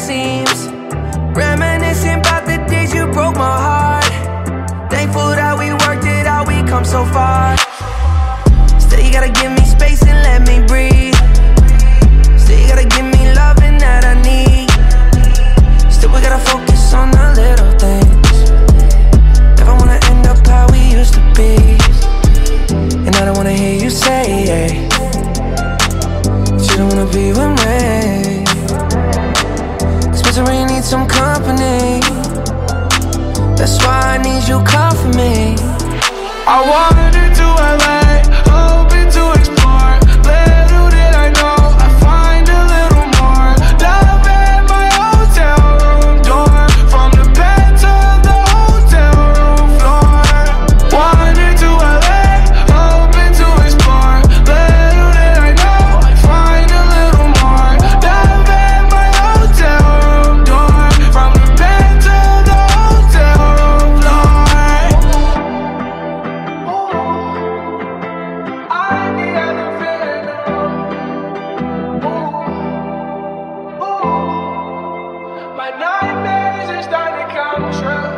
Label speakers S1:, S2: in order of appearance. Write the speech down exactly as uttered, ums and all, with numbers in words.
S1: seems. Reminiscing about the days you broke my heart. Thankful that we worked it out, we come so far. Still you gotta give me space and let me breathe. Still you gotta give me loving that I need. Still we gotta focus on the little things. Never wanna end up how we used to be. And I don't wanna hear you say yeah, that you don't wanna be with me. Cause misery needs some company. That's why I need you come for me.
S2: I wandered to L A, hoping to explore. Little did I know I'd find a little more love at my hotel room door. From the bed to the hotel room floor. Wandered to L A, hoping to explore. Little did I know I'd find a little more love at my hotel room door. From the bed to the hotel room floor. I need other feeling. Ooh, ooh. My nightmares are starting to come true.